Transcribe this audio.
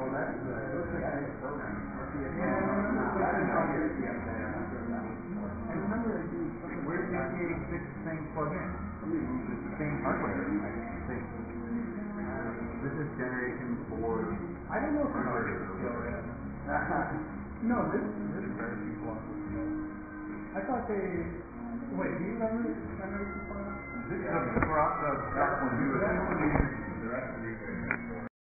Well, that's looks like a program. And remember, where did the PA6 thing plug in? It's the same hardware, I think. This is generation 4. I don't know if no, this is very people. I thought they. Wait, do you remember this part? This is the stock one. The rest of these